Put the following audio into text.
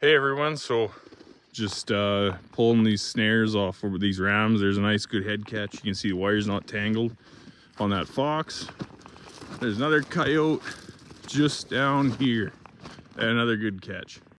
Hey everyone, so just pulling these snares off over these rams. There's a nice good head catch. You can see the wire's not tangled on that fox. There's another coyote just down here. And another good catch.